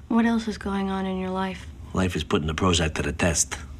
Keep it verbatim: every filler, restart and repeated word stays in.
What else is going on in your life? Life is putting the prozac to the test.